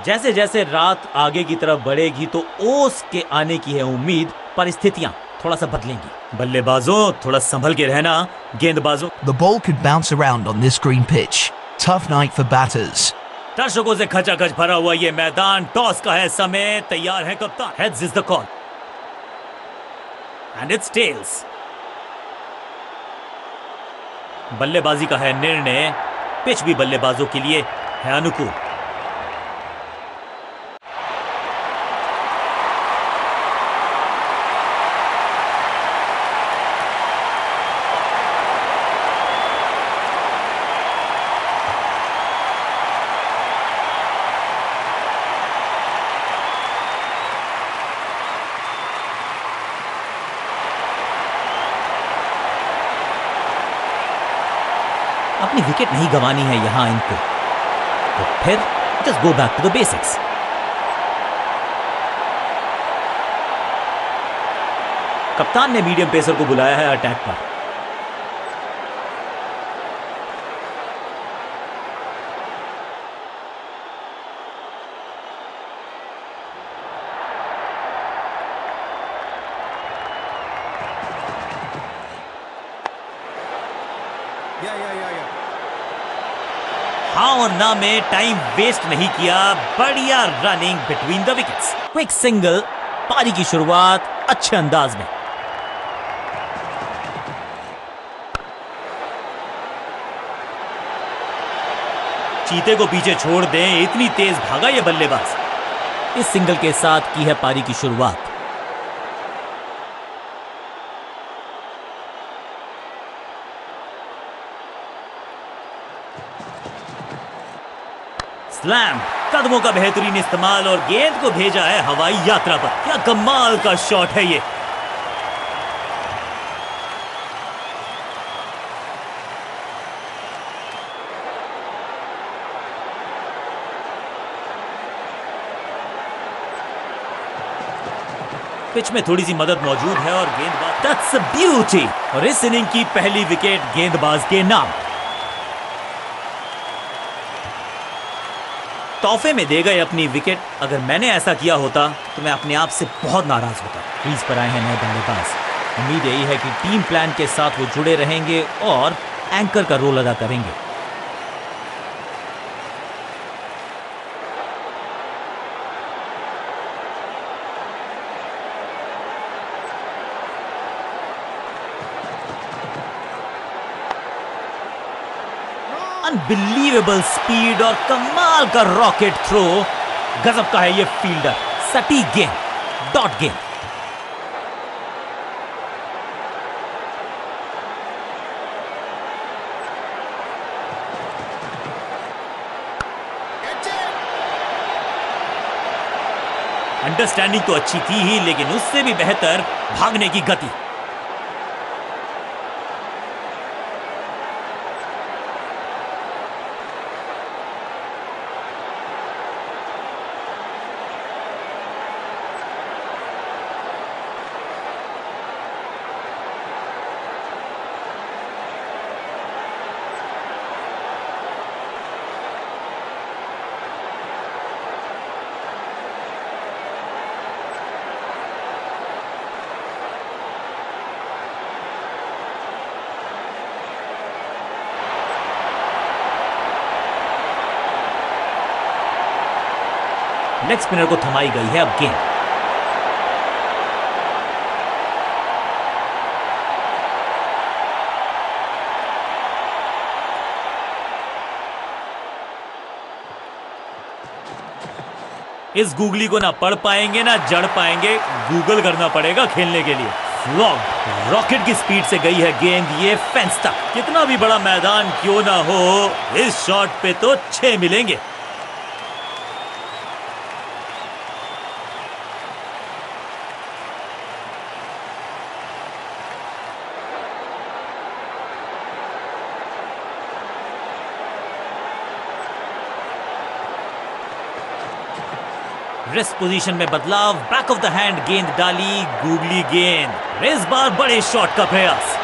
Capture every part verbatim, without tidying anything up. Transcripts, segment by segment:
जैसे जैसे रात आगे की तरफ बढ़ेगी तो ओस के आने की है उम्मीद, परिस्थितियां थोड़ा सा बदलेंगी। बल्लेबाजों थोड़ा संभल के रहना, गेंदबाजों। The ball could bounce around on this green pitch. Tough night for batters. दर्शकों से खचाखच भरा हुआ ये मैदान, टॉस का है समय, तैयार है कप्तान। Heads is the call and it's tails. बल्लेबाजी का है निर्णय, पिच भी बल्लेबाजों के लिए है अनुकूल। अपनी विकेट नहीं गंवानी है यहां इनको, तो फिर just go back to the basics. कप्तान ने मीडियम पेसर को बुलाया है अटैक पर। हाँ और ना में टाइम वेस्ट नहीं किया, बढ़िया running between the wickets. Quick single, पारी की शुरुआत अच्छे अंदाज में। चीते को पीछे छोड़ दें, इतनी तेज भागा ये बल्लेबाज। इस सिंगल के साथ की है पारी की शुरुआत। स्लैम, कदमों का बेहतरीन इस्तेमाल और गेंद को भेजा है हवाई यात्रा पर। क्या कमाल का शॉट है ये। पिच में थोड़ी सी मदद मौजूद है और गेंदबाज, दैट्स अ ब्यूटी। और इस इनिंग की पहली विकेट गेंदबाज के नाम। तोहफे में दे गए अपनी विकेट। अगर मैंने ऐसा किया होता तो मैं अपने आप से बहुत नाराज होता। क्रीज पर आए हैं नए बल्लेबाज। उम्मीद यही है कि टीम प्लान के साथ वो जुड़े रहेंगे और एंकर का रोल अदा करेंगे। अनबिलीवेबल स्पीड और कमाल का रॉकेट थ्रो। गजब का है ये फील्डर। सटीक गेंद, डॉट गेंद। अंडरस्टैंडिंग तो अच्छी थी ही, लेकिन उससे भी बेहतर भागने की गति। लेग स्पिनर को थमाई गई है अब गेंद। इस गूगली को ना पढ़ पाएंगे ना जड़ पाएंगे, गूगल करना पड़ेगा खेलने के लिए। फ्लॉग, रॉकेट की स्पीड से गई है गेंद ये फेंस तक। कितना भी बड़ा मैदान क्यों ना हो, इस शॉट पे तो छह मिलेंगे। रेस्ट पोजीशन में बदलाव, बैक ऑफ द हैंड गेंद डाली, गूगली गेंद। इस बार बड़े शॉट का प्रयास।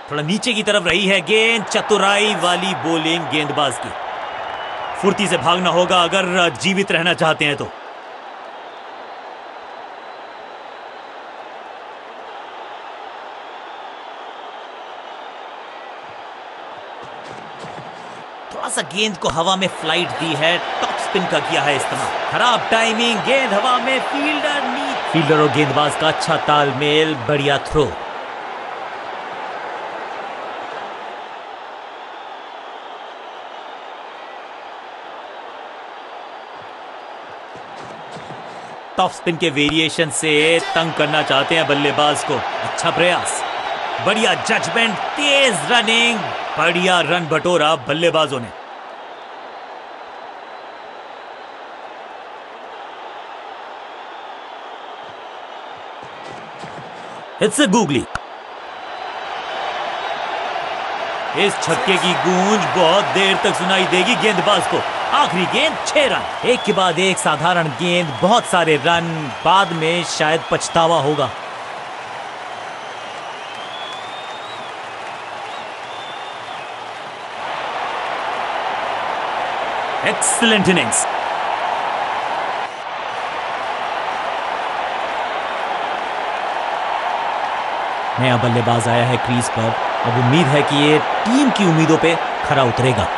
थोड़ा नीचे की तरफ रही है गेंद, चतुराई वाली बॉलिंग गेंदबाज की। फुर्ती से भागना होगा अगर जीवित रहना चाहते हैं तो। थोड़ा सा गेंद को हवा में फ्लाइट दी है, टॉप स्पिन का किया है इस्तेमाल। खराब टाइमिंग, गेंद हवा में, फील्डर नीचे। फील्डर और गेंदबाज का अच्छा तालमेल, बढ़िया थ्रो। टॉप स्पिन के वेरिएशन से तंग करना चाहते हैं बल्लेबाज को। अच्छा प्रयास, बढ़िया जजमेंट, तेज रनिंग, बढ़िया रन बटोरा बल्लेबाजों ने। It's a googly. इस छक्के की गूंज बहुत देर तक सुनाई देगी गेंदबाज को। आखिरी गेंद, छह रन। एक के बाद एक साधारण गेंद, बहुत सारे रन, बाद में शायद पछतावा होगा। Excellent innings. नया बल्लेबाज आया है क्रीज पर। अब उम्मीद है कि ये टीम की उम्मीदों पे खरा उतरेगा।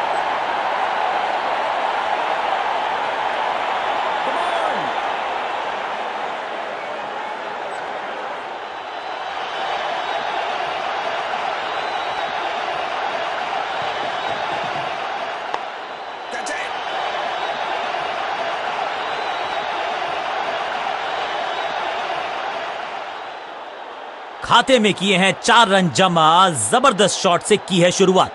खाते में किए हैं चार रन जमा। जबरदस्त शॉट से की है शुरुआत।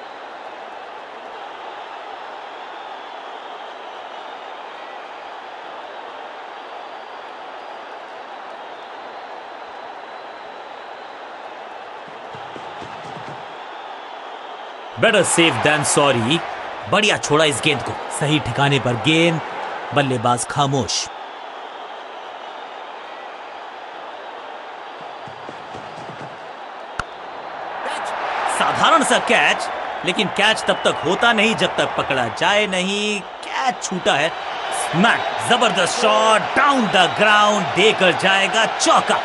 Better safe than sorry. बढ़िया छोड़ा इस गेंद को, सही ठिकाने पर गेंद, बल्लेबाज खामोश। साधारण सा कैच, लेकिन कैच तब तक होता नहीं जब तक पकड़ा जाए नहीं। कैच छूटा है। स्मैक, जबरदस्त शॉट, डाउन द ग्राउंड, देकर जाएगा चौका।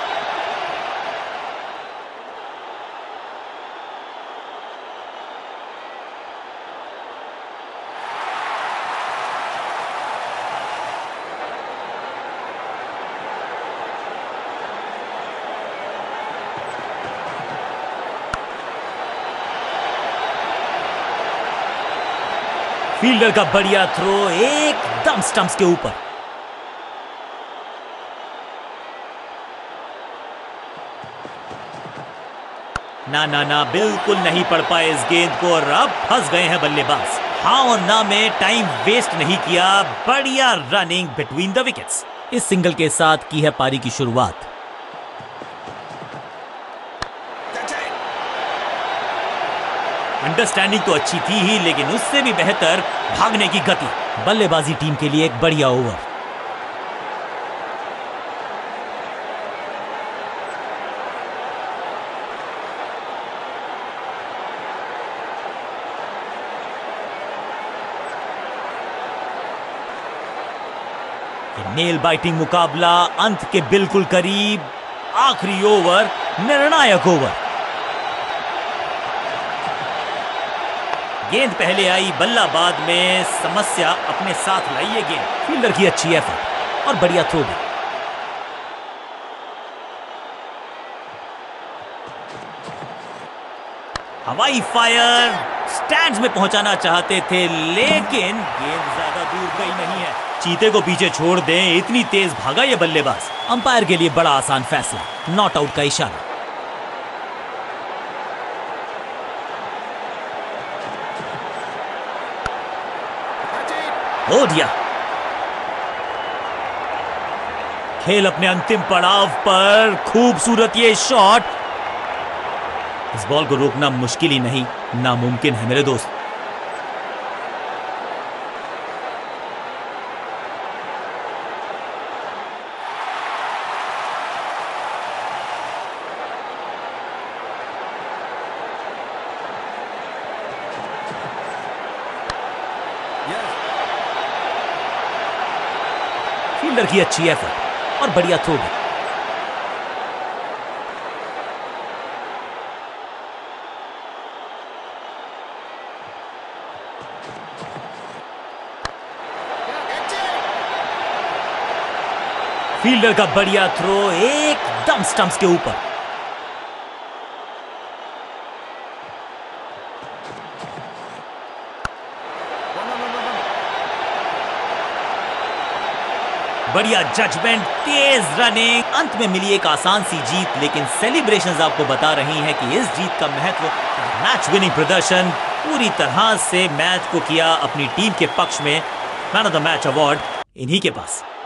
फील्डर का बढ़िया थ्रो, एकदम स्टंप्स के ऊपर। ना ना ना, बिल्कुल नहीं पड़ पाए इस गेंद को और अब फंस गए हैं बल्लेबाज। हाँ और ना में टाइम वेस्ट नहीं किया। बढ़िया रनिंग बिटवीन द विकेट्स। इस सिंगल के साथ की है पारी की शुरुआत। अंडरस्टैंडिंग तो अच्छी थी ही, लेकिन उससे भी बेहतर भागने की गति। बल्लेबाजी टीम के लिए एक बढ़िया ओवर। नेल बाइटिंग मुकाबला अंत के बिल्कुल करीब। आखिरी ओवर, निर्णायक ओवर। गेंद पहले आई, बल्ला बाद में। समस्या अपने साथ लाई है गेंद। फील्डर की अच्छी एफर्ट और बढ़िया थ्रो भी। हवाई फायर, स्टैंड्स में पहुंचाना चाहते थे, लेकिन गेंद ज्यादा दूर गई नहीं है। चीते को पीछे छोड़ दें, इतनी तेज भागा ये बल्लेबाज। अंपायर के लिए बड़ा आसान फैसला, नॉट आउट का इशारा। हो दिया। खेल अपने अंतिम पड़ाव पर। खूबसूरत ये शॉट। इस बॉल को रोकना मुश्किल ही नहीं, नामुमकिन है मेरे दोस्त। फील्डर की अच्छी एफर्ट और बढ़िया थ्रो भी। फील्डर का बढ़िया थ्रो एकदम स्टंप्स के ऊपर। बढ़िया जजमेंट, तेज रनिंग, अंत में मिली एक आसान सी जीत। लेकिन सेलिब्रेशंस आपको बता रही हैं कि इस जीत का महत्व, मैच विनिंग प्रदर्शन, पूरी तरह से मैच को किया अपनी टीम के पक्ष में। Man of the match award इन्हीं के पास।